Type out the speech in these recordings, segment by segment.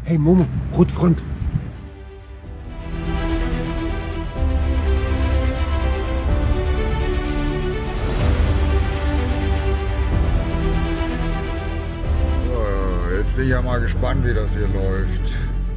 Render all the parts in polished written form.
Hey Momo, Rotfront. So, jetzt bin ich ja mal gespannt, wie das hier läuft.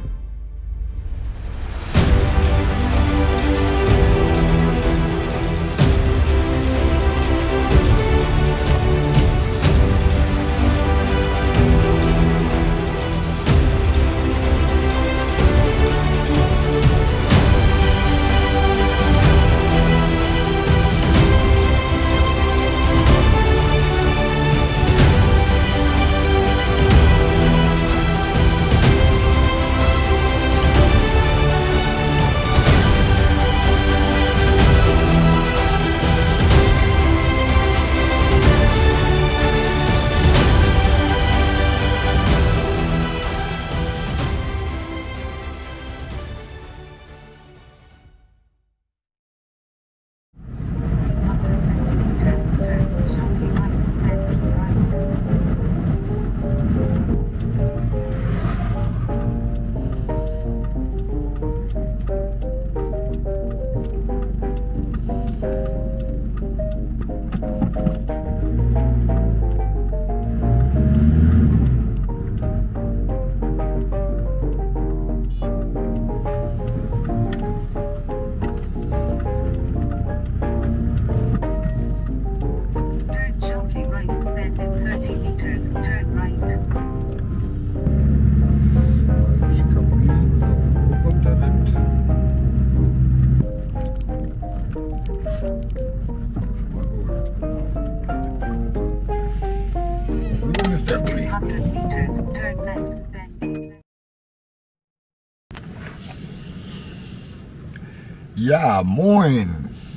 Ja, moin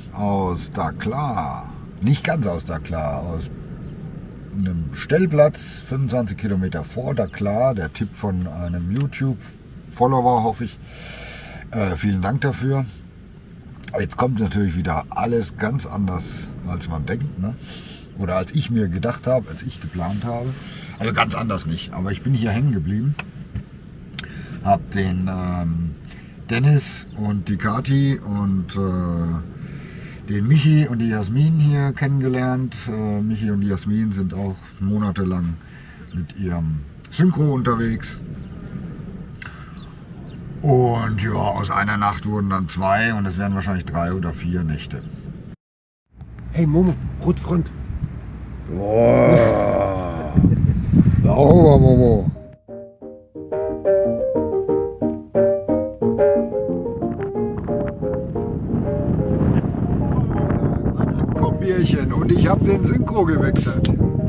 aus Dakar. Nicht ganz aus Dakar, aus einem Stellplatz 25 Kilometer vor Dakar. Der Tipp von einem YouTube-Follower, hoffe ich. Vielen Dank dafür. Jetzt kommt natürlich wieder alles ganz anders, als man denkt, ne? Oder als ich mir gedacht habe, als ich geplant habe. Also ganz anders nicht, aber ich bin hier hängen geblieben. Habe den Dennis und die Kati und den Michi und die Jasmin hier kennengelernt. Michi und die Jasmin sind auch monatelang mit ihrem Synchro unterwegs. Und ja, aus einer Nacht wurden dann 2 und es werden wahrscheinlich 3 oder 4 Nächte. Hey Momo, Rotfront. Boah. Sauber, Momo. Bierchen und ich habe den Synchro gewechselt.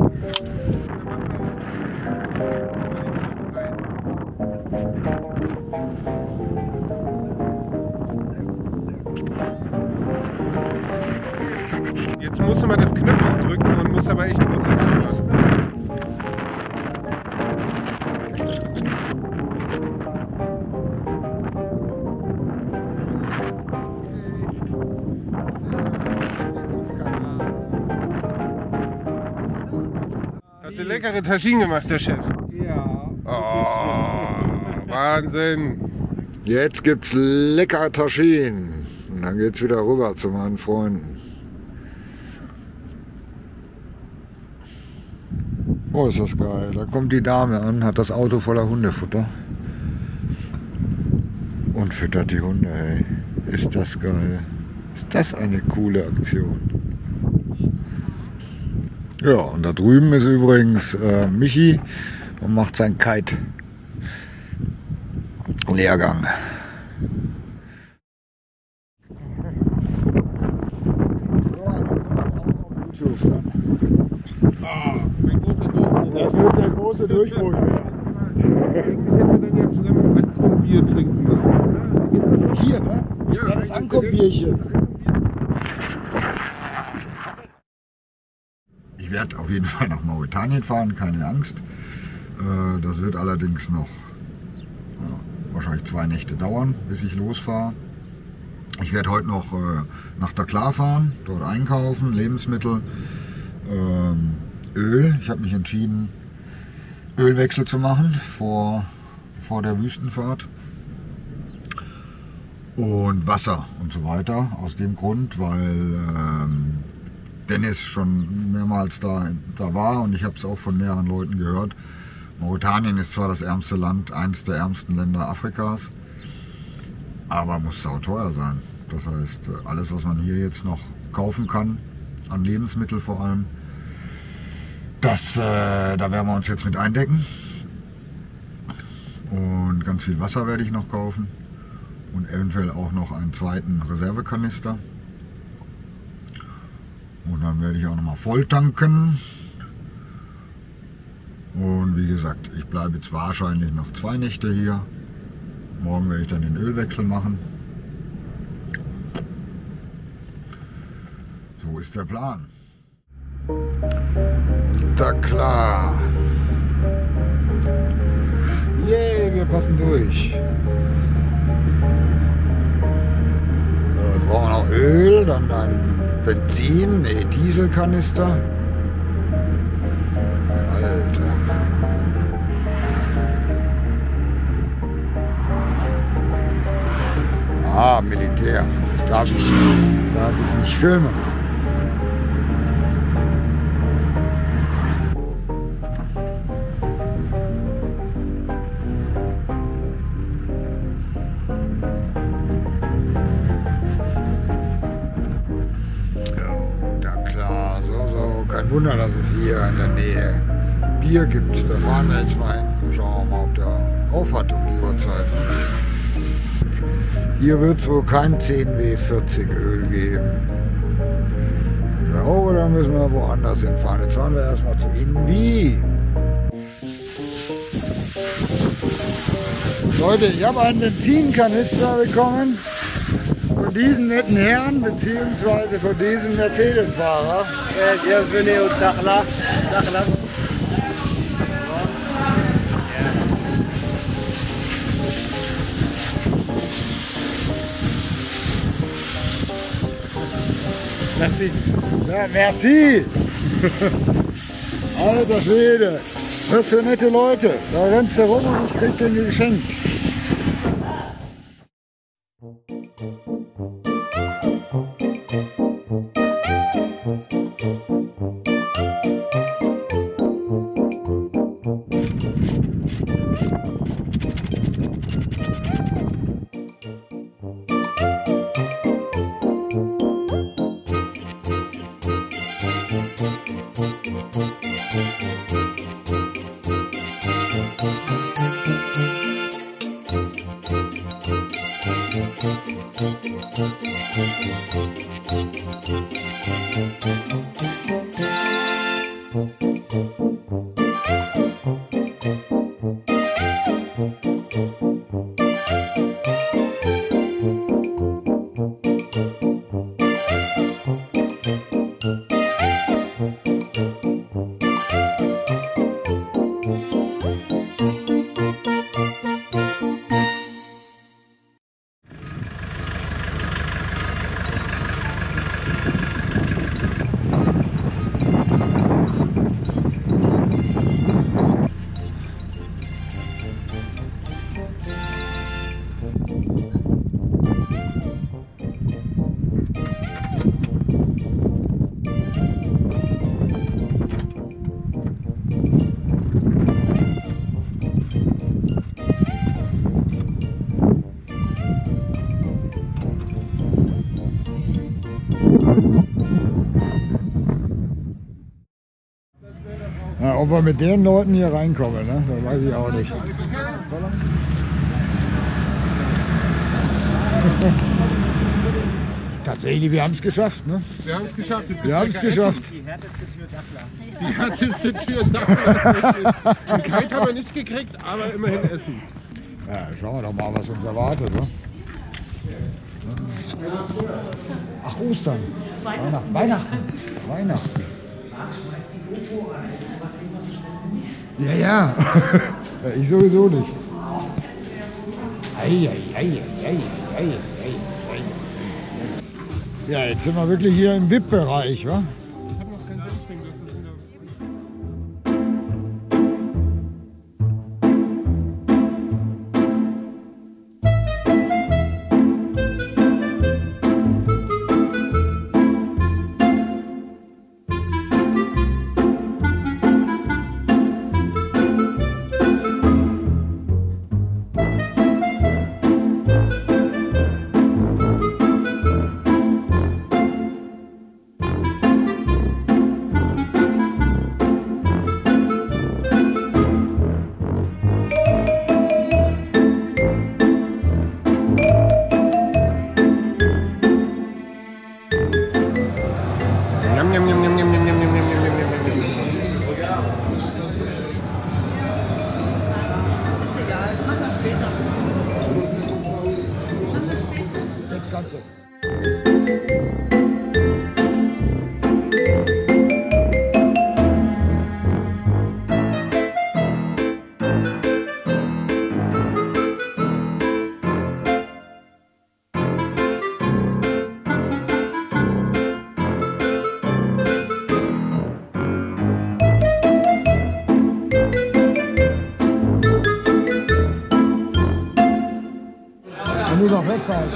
Jetzt musst du mal das Knöpfchen drücken und musst aber echt vorsichtig fahren. Hast du leckere Taschinen gemacht, der Chef? Ja. Oh, Wahnsinn. Jetzt gibt's lecker Taschinen. Und dann geht's wieder rüber zu meinen Freunden. Oh, ist das geil. Da kommt die Dame an, hat das Auto voller Hundefutter. Und füttert die Hunde, hey. Ist das geil. Ist das eine coole Aktion. Ja, und da drüben ist übrigens Michi und macht seinen Kite-Lehrgang. Das wird der große Durchbruch werden. Eigentlich hätten wir dann ja zusammen ein Ankommen-Bier trinken müssen. Ist das so? Hier, ne? Ja, das Ankommbierchen. Ich werde auf jeden Fall nach Mauretanien fahren, keine Angst. Das wird allerdings noch wahrscheinlich 2 Nächte dauern, bis ich losfahre. Ich werde heute noch nach Dakar fahren, dort einkaufen, Lebensmittel, Öl. Ich habe mich entschieden, Ölwechsel zu machen vor vor der Wüstenfahrt. Und Wasser und so weiter. Aus dem Grund, weil Dennis schon mehrmals da war und ich habe es auch von mehreren Leuten gehört. Mauretanien ist zwar das ärmste Land, eines der ärmsten Länder Afrikas, aber muss sauteuer sein. Das heißt, alles, was man hier jetzt noch kaufen kann, an Lebensmitteln vor allem, da werden wir uns jetzt mit eindecken. Und ganz viel Wasser werde ich noch kaufen und eventuell auch noch einen zweiten Reservekanister. Und dann werde ich auch noch mal voll tanken. Und wie gesagt, ich bleibe jetzt wahrscheinlich noch 2 Nächte hier. Morgen werde ich dann den Ölwechsel machen. So ist der Plan. Da klar. Yay, wir passen durch. So, jetzt brauchen wir noch Öl, dann ein Benzin, Dieselkanister. Alter. Ah, Militär. Darf ich nicht filmen. Kein Wunder, dass es hier in der Nähe Bier gibt. Da fahren wir jetzt mal hin. Schauen wir mal, ob der auf hat um die Uhrzeit. Hier wird es wohl kein 10W40 Öl geben. Ich glaube, da müssen wir woanders hinfahren. Jetzt fahren wir erstmal zu Invi. Leute, ich habe einen Benzinkanister bekommen von diesen netten Herren, beziehungsweise von diesem Mercedes-Fahrer. Bienvenue au Dakhla. Merci. Ja, merci! Alter Schwede! Was für nette Leute! Da rennst du rum und ich krieg den geschenkt. Ja, ob wir mit den Leuten hier reinkommen, ne? Das weiß ich auch nicht. Tatsächlich, wir haben es geschafft, ne? Wir haben es geschafft. Wir haben es geschafft. Die härteste Tür Dakhla. Die härteste Tür Dakhla. Den Kite haben wir nicht gekriegt, aber immerhin Essen. Ja, schauen wir doch mal, was uns erwartet, ne? Ach, Ostern. Weihnachten. Ja, ja. Ich sowieso nicht. Ja, jetzt sind wir wirklich hier im VIP-Bereich, wa? Ich habe noch kein Dämpfling, das ist in der... muss auch festhalten.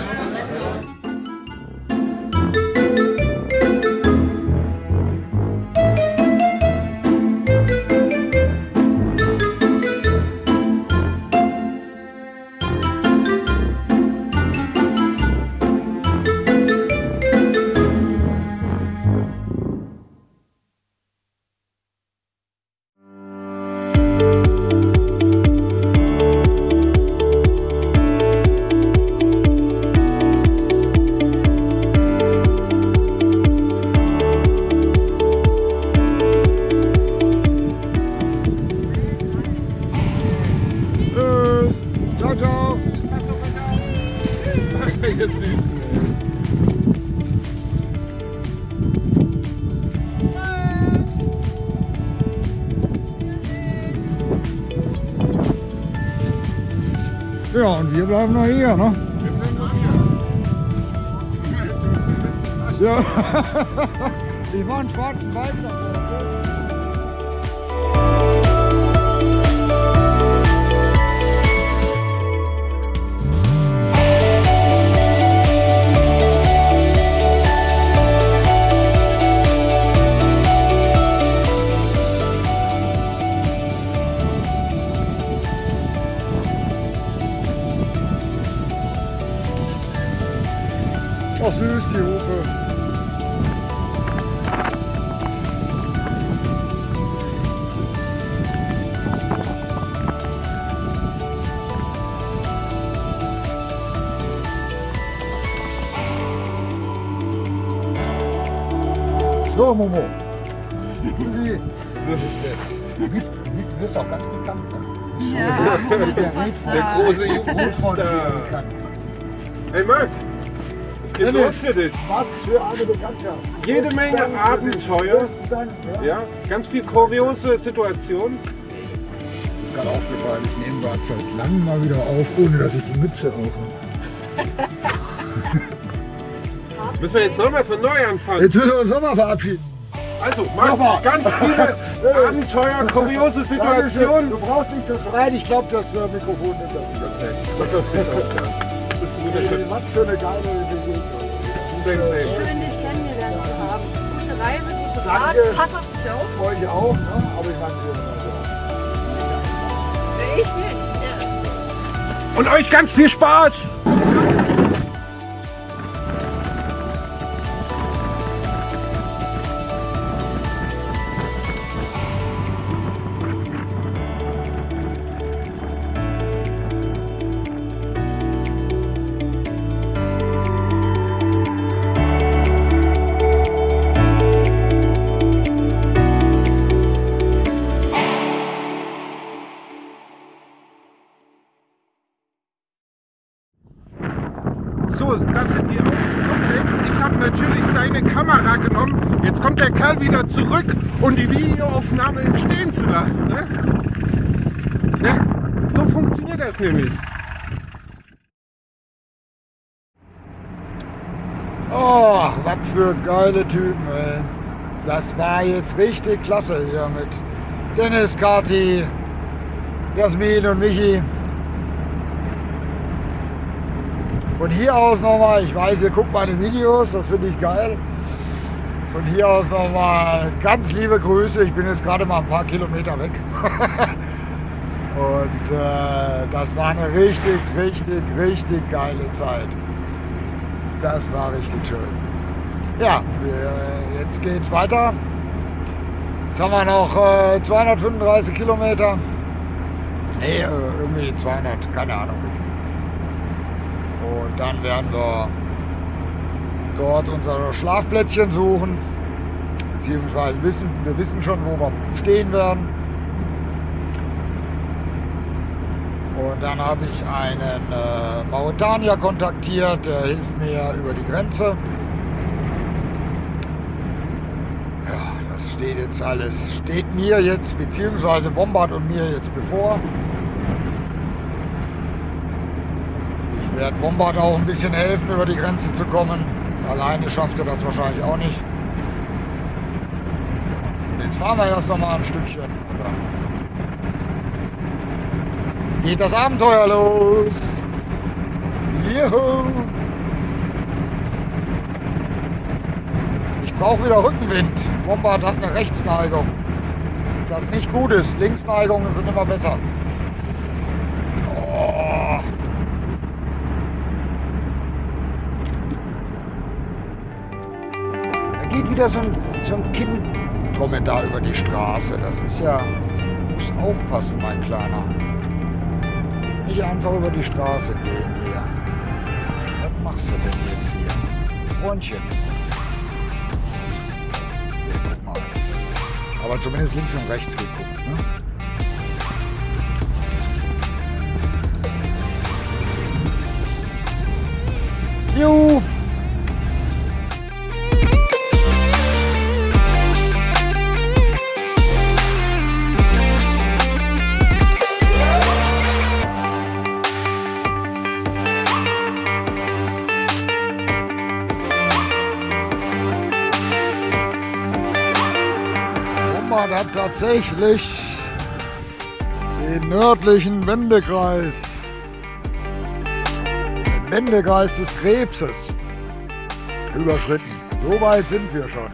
Ja, und wir bleiben noch hier, ne? Ja. Ich mache einen schwarzen Balken davor. Ach süß, die Hufe. So, Momo. Du bist auch ganz bekannt. Ja, Der große Jugendstar. Hey Marc, es geht los für dich. Was für eine Bekanntschaft. Jede Menge Abenteuer, ja, ganz viel kuriose Situationen. Ist gerade aufgefallen, ich nehme gerade seit langem mal wieder auf, ohne dass ich die Mütze aufhabe. Müssen wir jetzt nochmal von neu anfangen. Jetzt müssen wir uns nochmal verabschieden. Also, Marc, ganz viele Abenteuer, kuriose Situationen. Du brauchst nicht so schreien, ich glaube, das Mikrofon nimmt das nicht. Das ist ein guter Schritt. Was für eine geile Begegnung. Same. schön, dich kennengelernt zu haben. Gute Reise, gute Fahrt. Danke. Pass auf dich auf. Euch auch, ne? Aber ich meine, Ich nicht. Ja. Und euch ganz viel Spaß! So, das sind die Outtakes. Ich habe natürlich seine Kamera genommen. Jetzt kommt der Kerl wieder zurück, um die Videoaufnahme entstehen zu lassen. Ne? Ne? So funktioniert das nämlich. oh, was für geile Typen, ey. Das war jetzt richtig klasse hier mit Dennis, Kati, Jasmin und Michi. Von hier aus nochmal, ich weiß, ihr guckt meine Videos, das finde ich geil. Von hier aus nochmal ganz liebe Grüße. Ich bin jetzt gerade mal ein paar Kilometer weg. Und das war eine richtig geile Zeit. Das war richtig schön. Ja, jetzt geht's weiter. Jetzt haben wir noch 235 Kilometer. Nee, irgendwie 200, keine Ahnung wie viel. Und dann werden wir dort unser Schlafplätzchen suchen. Beziehungsweise wir wissen schon, wo wir stehen werden. Und dann habe ich einen Mauretanier kontaktiert, der hilft mir über die Grenze. Ja, das steht mir jetzt, beziehungsweise Bombard und mir jetzt bevor. Ich werde Bombard auch ein bisschen helfen, über die Grenze zu kommen. Alleine schafft er das wahrscheinlich auch nicht. Und jetzt fahren wir erst noch mal ein Stückchen. Geht das Abenteuer los. Juhu. Ich brauche wieder Rückenwind. Wombat hat eine Rechtsneigung. Das nicht gut ist. Linksneigungen sind immer besser. Oh. Da geht wieder so ein Kind da über die Straße. Das ist ja... Muss aufpassen, mein Kleiner. Nicht einfach über die Straße gehen hier. Was machst du denn jetzt hier? Freundchen. Nee, guck mal. Aber zumindest links und rechts geguckt, ne? Juhu! Wombat hat tatsächlich den nördlichen Wendekreis, den Wendekreis des Krebses überschritten. So weit sind wir schon.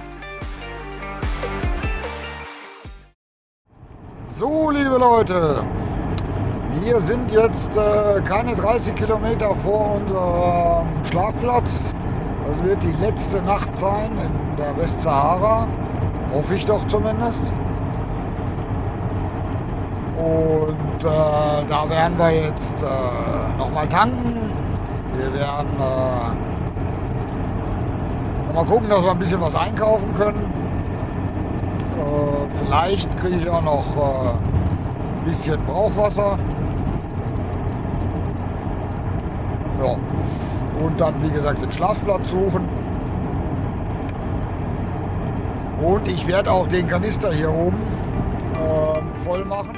So, liebe Leute, wir sind jetzt keine 30 Kilometer vor unserem Schlafplatz. Das wird die letzte Nacht sein in der Westsahara. Hoffe ich doch zumindest. Und da werden wir jetzt nochmal tanken. Wir werden mal gucken, dass wir ein bisschen was einkaufen können. Vielleicht kriege ich auch noch ein bisschen Brauchwasser. Ja. Und dann, wie gesagt, den Schlafplatz suchen. Und ich werde auch den Kanister hier oben voll machen.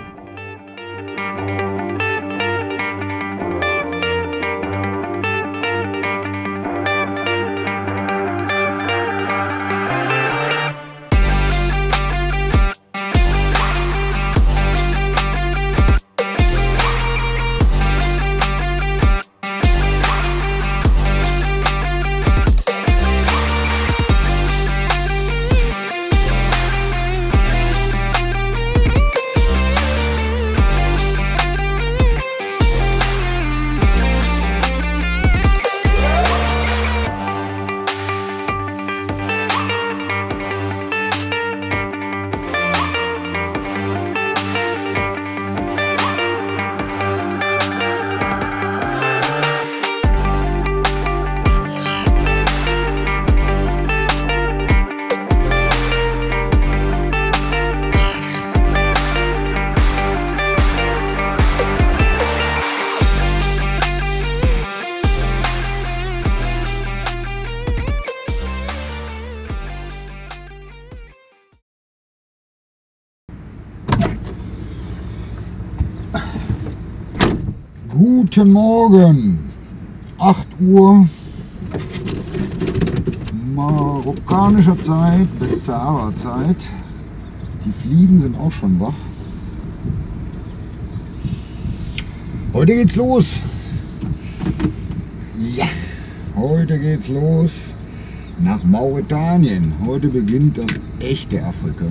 Guten Morgen, 8 Uhr marokkanischer Zeit, Westsahara-Zeit. Die Fliegen sind auch schon wach. Heute geht's los. Ja, heute geht's los nach Mauretanien. Heute beginnt das echte Afrika.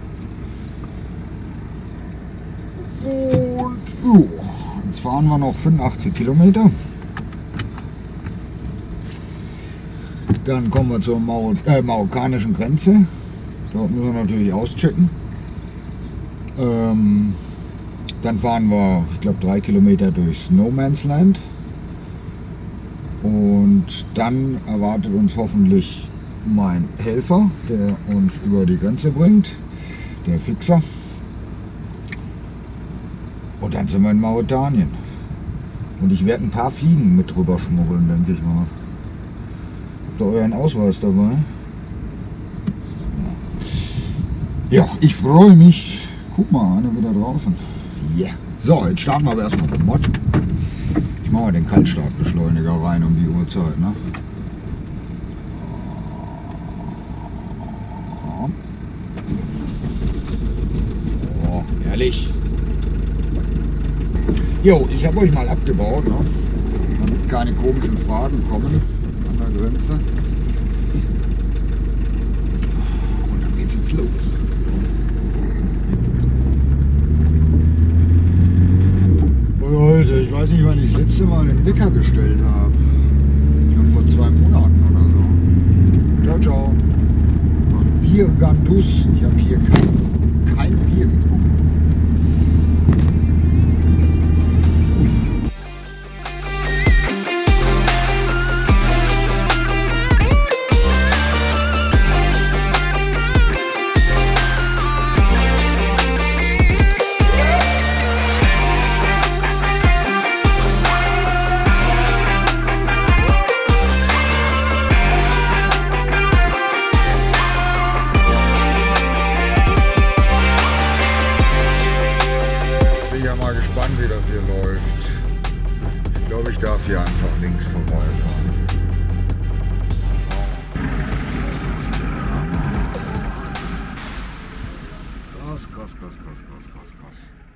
Und jo. Jetzt fahren wir noch 85 Kilometer. Dann kommen wir zur marokkanischen Grenze. Dort müssen wir natürlich auschecken. Dann fahren wir, ich glaube, 3 Kilometer durch No Man's Land. Und dann erwartet uns hoffentlich mein Helfer, der uns über die Grenze bringt, der Fixer. Und dann sind wir in Mauretanien. Und ich werde ein paar Fliegen mit drüber schmuggeln, denke ich mal. Habt ihr euren Ausweis dabei? Ja, ich freue mich. Guck mal, einer wieder draußen. Yeah. So, jetzt starten wir aber erstmal den Mod. Ich mache mal den Kaltstartbeschleuniger rein um die Uhrzeit. Ne? Oh, herrlich. Jo, ich habe euch mal abgebaut, ne? Damit keine komischen Fragen kommen an der Grenze. Und dann geht's jetzt los. Leute, ich weiß nicht, wann ich das letzte Mal den Wecker gestellt habe. Ich glaube vor 2 Monaten oder so. Ciao, ciao. Bier Gandus. Ich habe hier kein Bier getrunken. Wie das hier läuft. Ich glaube, ich darf hier einfach links vorbeifahren. Krass, krass, krass, krass, krass, krass, krass.